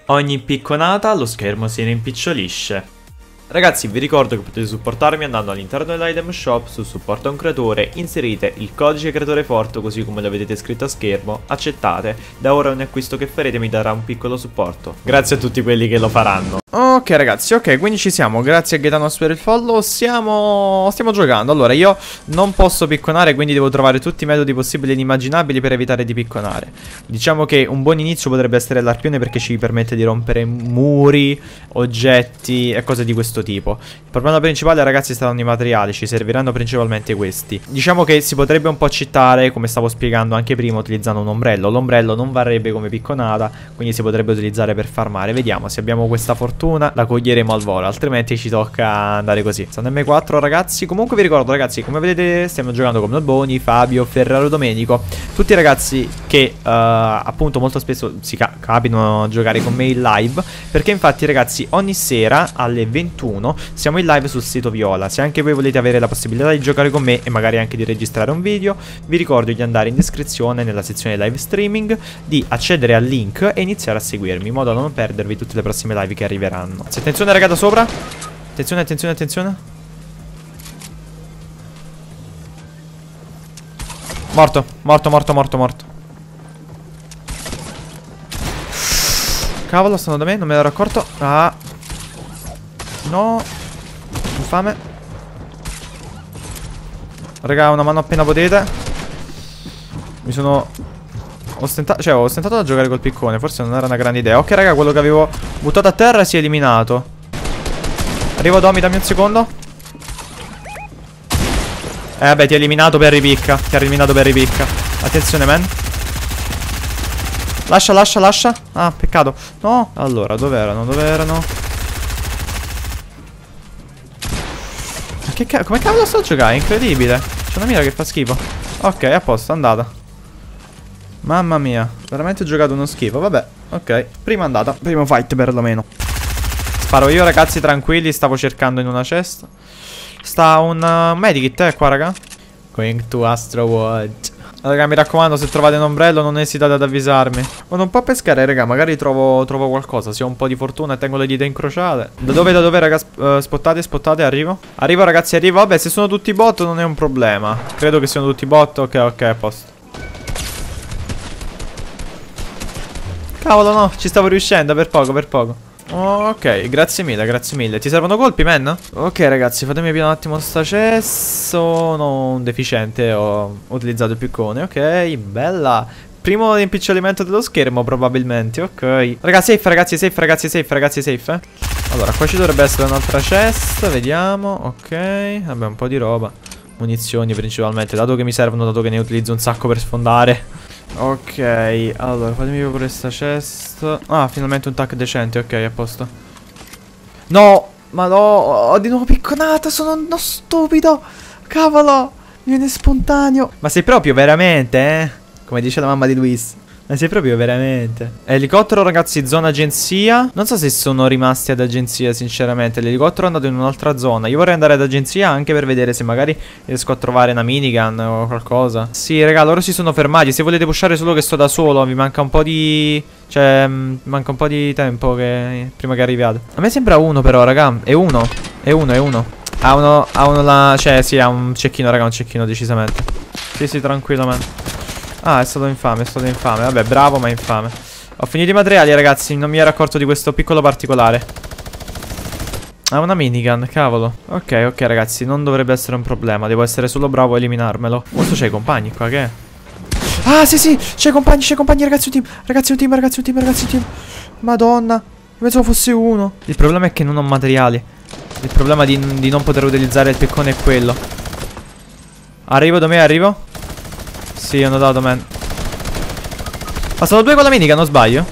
Ogni picconata lo schermo si rimpicciolisce. Ragazzi, vi ricordo che potete supportarmi andando all'interno dell'item shop su supporta un creatore, inserite il codice creatore forte così come lo vedete scritto a schermo, accettate, da ora ogni acquisto che farete mi darà un piccolo supporto. Grazie a tutti quelli che lo faranno. Ok ragazzi, ok, quindi ci siamo, grazie a Gaetanos per il follow, stiamo giocando. Allora, io non posso picconare, quindi devo trovare tutti i metodi possibili e inimmaginabili per evitare di picconare. Diciamo che un buon inizio potrebbe essere l'arpione perché ci permette di rompere muri, oggetti e cose di questo tipo. Il problema principale ragazzi saranno i materiali, ci serviranno principalmente questi. Diciamo che si potrebbe un po' cheatare, come stavo spiegando anche prima, utilizzando un ombrello. L'ombrello non varrebbe come picconata, quindi si potrebbe utilizzare per farmare. Vediamo, se abbiamo questa fortuna la coglieremo al volo, altrimenti ci tocca andare così. Sono M4 ragazzi. Comunque vi ricordo ragazzi, come vedete stiamo giocando con Nolboni, Fabio, Ferraro, Domenico, tutti i ragazzi che appunto molto spesso si capitano a giocare con me in live, perché infatti ragazzi ogni sera alle 21 siamo in live sul sito Viola. Se anche voi volete avere la possibilità di giocare con me e magari anche di registrare un video, vi ricordo di andare in descrizione nella sezione live streaming, di accedere al link e iniziare a seguirmi in modo da non perdervi tutte le prossime live che arriveranno. Attenzione raga da sopra. Attenzione, attenzione, attenzione. Morto, morto, morto, morto, morto. Cavolo, stanno da me, non me l'ero accorto. Ah. No. Infame. Raga, una mano appena potete. Mi sono ho ostentato da giocare col piccone. Forse non era una grande idea. Ok raga, quello che avevo buttato a terra si è eliminato. Arrivo Domi, dammi un secondo. Vabbè, ti ha eliminato per ripicca. Ti ha eliminato per ripicca. Attenzione man. Lascia, lascia, lascia. Ah, peccato. No. Allora, dove erano? Dove erano? Come cavolo sto a giocare? Incredibile. C'è una mira che fa schifo. Ok, a posto, andata. Mamma mia, veramente ho giocato uno schifo. Vabbè, ok, prima andata, primo fight perlomeno. Sparo io ragazzi, tranquilli. Stavo cercando in una cesta. Sta un medikit qua raga. Going to Astro World. Raga, mi raccomando, se trovate un ombrello non esitate ad avvisarmi. Vado un po' a pescare raga, magari trovo qualcosa. Se ho un po' di fortuna e tengo le dita incrociate. Da dove raga? Spottate, spottate, arrivo. Arrivo ragazzi, arrivo. Vabbè, se sono tutti bot non è un problema. Credo che siano tutti bot. Ok, ok, a posto. Cavolo no, ci stavo riuscendo per poco, per poco. Ok, grazie mille, grazie mille. Ti servono colpi, man? Ok ragazzi, fatemi aprire un attimo sta cessa. Sono un deficiente, ho utilizzato il piccone. Ok, bella. Primo rimpiccolimento dello schermo probabilmente, ok. Raga, safe ragazzi, safe ragazzi, safe ragazzi, safe Allora, qua ci dovrebbe essere un'altra cesta, vediamo. Ok, vabbè, un po' di roba. Munizioni principalmente, dato che mi servono, dato che ne utilizzo un sacco per sfondare. Ok, allora fatemi vedere questa cesta. Ah, finalmente un tac decente, ok, a posto. No, ma no, ho di nuovo picconata, sono uno stupido. Cavolo, mi viene spontaneo. Ma sei proprio veramente, eh? Come dice la mamma di Luis. Ma sei proprio veramente. Elicottero ragazzi, zona agenzia. Non so se sono rimasti ad agenzia sinceramente. L'elicottero è andato in un'altra zona. Io vorrei andare ad agenzia anche per vedere se magari riesco a trovare una minigun o qualcosa. Sì raga, loro si sono fermati. Se volete pushare solo che sto da solo, mi manca un po' di... Cioè, manca un po' di tempo prima che arriviate. A me sembra uno però raga. È uno. È uno, è uno. Ha uno là. Cioè sì, ha un cecchino raga, un cecchino decisamente. Sì sì, tranquillo man. Ah, è stato infame, è stato infame. Vabbè, bravo, ma infame. Ho finito i materiali, ragazzi. Non mi ero accorto di questo piccolo particolare. Ah, una minigun, cavolo. Ok, ok, ragazzi. Non dovrebbe essere un problema. Devo essere solo bravo a eliminarmelo. Questo c'è i compagni qua, che è? Ah, sì, sì. C'è i compagni, ragazzi, un team. Ragazzi, un team, ragazzi, un team, ragazzi, un team. Madonna. Io pensavo fosse uno. Il problema è che non ho materiali. Il problema di non poter utilizzare il piccone è quello. Arrivo, da me, arrivo. Sì, ho notato, man. Ma sono due con la minica, non sbaglio.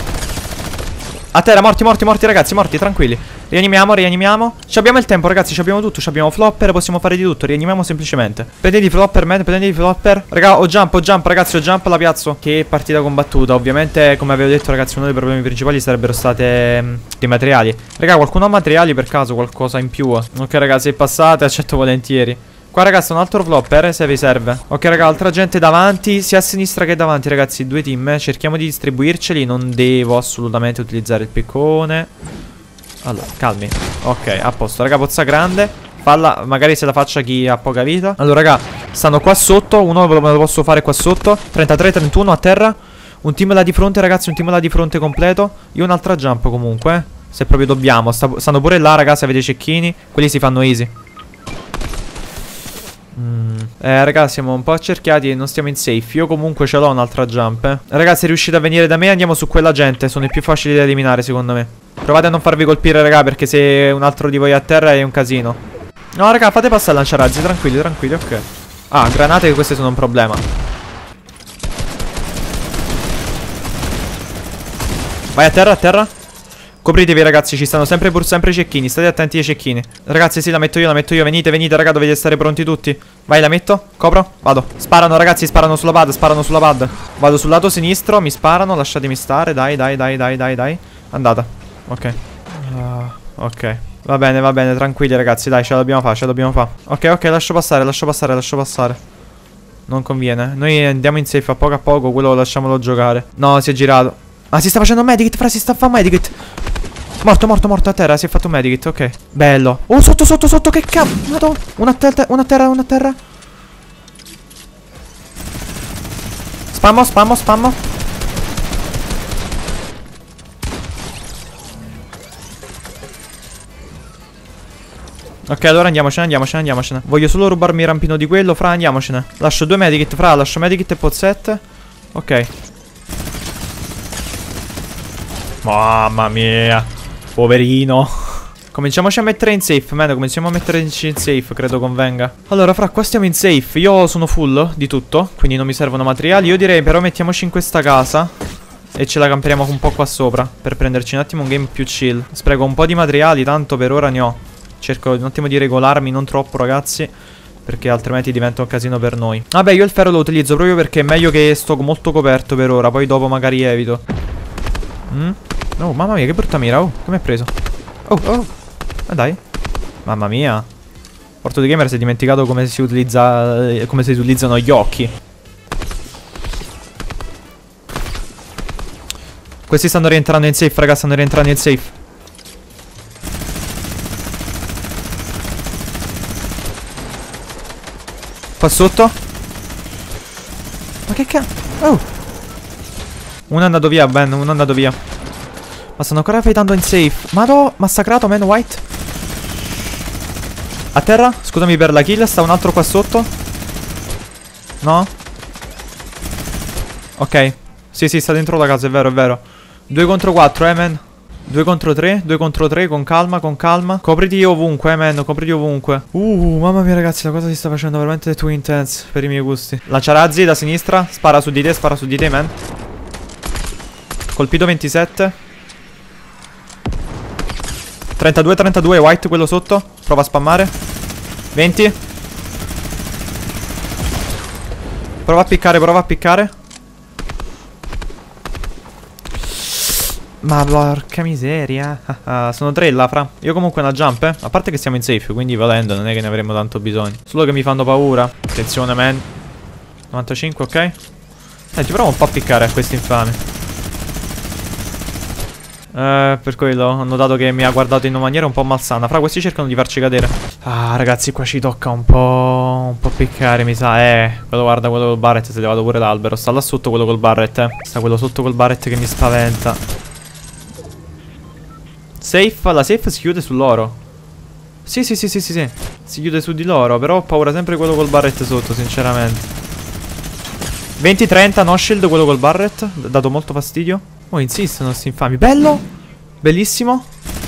A terra, morti, morti, morti, ragazzi, morti, tranquilli. Rianimiamo, rianimiamo. Ci abbiamo il tempo, ragazzi, ci abbiamo tutto. Ci abbiamo flopper, possiamo fare di tutto. Rianimiamo semplicemente. Prendete i flopper, man, prendete i flopper. Raga, ho jump, ragazzi, ho jump, la piazzo. Che partita combattuta. Ovviamente, come avevo detto, ragazzi, uno dei problemi principali sarebbero state i materiali. Raga, qualcuno ha materiali per caso, qualcosa in più? Ok, ragazzi, passate, accetto volentieri. Qua ragazzi un altro flopper se vi serve. Ok raga, altra gente davanti, sia a sinistra che davanti ragazzi. Due team, cerchiamo di distribuirceli. Non devo assolutamente utilizzare il piccone. Allora, calmi. Ok, a posto raga, pozza grande. Falla, magari se la faccia chi ha poca vita. Allora raga, stanno qua sotto. Uno me lo posso fare qua sotto. 33, 31 a terra. Un team là di fronte ragazzi, un team là di fronte completo. Io un'altra jump comunque, se proprio dobbiamo. Stanno pure là ragazzi, avete i cecchini. Quelli si fanno easy. Ragazzi siamo un po' accerchiati e non stiamo in safe. Io comunque ce l'ho un'altra jump. Ragazzi riuscite a venire da me, andiamo su quella gente. Sono i più facili da eliminare secondo me. Provate a non farvi colpire raga, perché se un altro di voi è a terra è un casino. No raga, fate passare il lanciarazzi, tranquilli, tranquilli, ok. Ah, granate, queste sono un problema. Vai a terra, a terra. Copritevi ragazzi, ci stanno sempre pur sempre i cecchini. State attenti ai cecchini. Ragazzi sì, la metto io. Venite, venite raga, dovete stare pronti tutti. Vai, la metto, copro, vado. Sparano ragazzi, sparano sulla pad, sparano sulla pad. Vado sul lato sinistro, mi sparano, lasciatemi stare. Dai, dai, dai, dai, dai, dai. Andata, ok. Ok, va bene, tranquilli ragazzi. Dai, ce la dobbiamo fare, ce la dobbiamo fare. Ok, ok, lascio passare, lascio passare, lascio passare. Non conviene. Noi andiamo in safe a poco, quello lasciamolo giocare. No, si è girato. Ah, si sta facendo un medikit, fra, si sta facendo un medikit. Morto, morto, morto a terra, si è fatto un medikit, ok. Bello. Oh, sotto, sotto, sotto, che cavolo. Madonna. Una a terra, una a terra. Spammo, spammo, spammo. Ok, allora andiamocene, andiamocene, andiamocene. Voglio solo rubarmi il rampino di quello, fra, andiamocene. Lascio due medikit, fra, lascio medikit e pozzette. Ok. Mamma mia. Poverino. Cominciamoci a mettere in safe, man. Cominciamo a metterci in safe, credo convenga. Allora, fra, qua stiamo in safe. Io sono full di tutto, quindi non mi servono materiali. Io direi però mettiamoci in questa casa e ce la camperiamo un po' qua sopra, per prenderci un attimo un game più chill. Spreco un po' di materiali, tanto per ora ne ho. Cerco un attimo di regolarmi, non troppo ragazzi, perché altrimenti diventa un casino per noi. Vabbè, io il ferro lo utilizzo proprio perché è meglio che sto molto coperto per ora. Poi dopo magari evito. Oh, mamma mia, che brutta mira. Oh, come hai preso? Oh, oh. Ma dai. Mamma mia. Porto di Gamer si è dimenticato come si utilizza, come si utilizzano gli occhi. Questi stanno rientrando in safe, ragazzi, stanno rientrando in safe. Qua sotto. Ma che cazzo? Oh. Uno è andato via, Ben, uno è andato via. Ma stanno ancora fightando in safe. Madò, massacrato, man, white. A terra, scusami per la kill. Sta un altro qua sotto. No? Ok. Sì, sì, sta dentro la casa, è vero, è vero. 2 contro 4, man. 2 contro 3, 2 contro 3, con calma, con calma. Copriti ovunque, man, copriti ovunque. Mamma mia ragazzi, la cosa si sta facendo veramente too intense per i miei gusti. Lanciarazzi da sinistra, spara su di te, man. Colpito 27. 32, 32, white quello sotto. Prova a spammare. 20. Prova a piccare, prova a piccare. Ma porca miseria. Sono 3 là, fra. Io comunque una jump, a parte che siamo in safe, quindi volendo non è che ne avremo tanto bisogno. Solo che mi fanno paura. Attenzione, man. 95, ok. Ti provo un po' a piccare a questi infami. Per quello ho notato che mi ha guardato in una maniera un po' malsana. Fra, questi cercano di farci cadere. Ah, ragazzi, qua ci tocca un po' piccare, mi sa. Quello, guarda, quello col Barret si è levato pure l'albero. Sta là sotto quello col Barret, Sta quello sotto col Barret che mi spaventa. Safe, la safe si chiude sull'oro. Sì, sì, sì, sì, sì, sì. Si chiude su di loro. Però ho paura sempre quello col Barret sotto, sinceramente. 20-30, no shield quello col Barret. Dato molto fastidio. Oh, insistono sti infami. Bello. Bellissimo.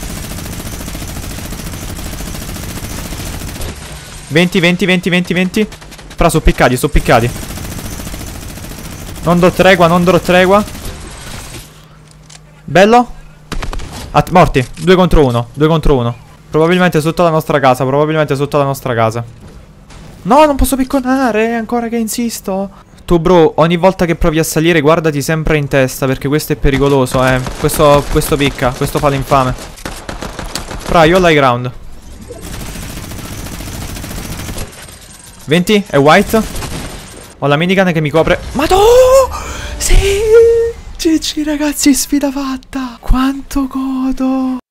20, 20, 20, 20, 20. Fra, sono piccati, sono piccati. Non do tregua, non do tregua. Bello. Morti. 2 contro 1. 2 contro 1. Probabilmente sotto la nostra casa. Probabilmente sotto la nostra casa. No, non posso picconare. Ancora che insisto. Tu, bro, ogni volta che provi a salire guardati sempre in testa, perché questo è pericoloso, Questo picca. Questo fa l'infame. Fra, io ho l'high ground. 20, è white. Ho la minigun che mi copre. Madò! Sì! GG ragazzi, sfida fatta. Quanto godo.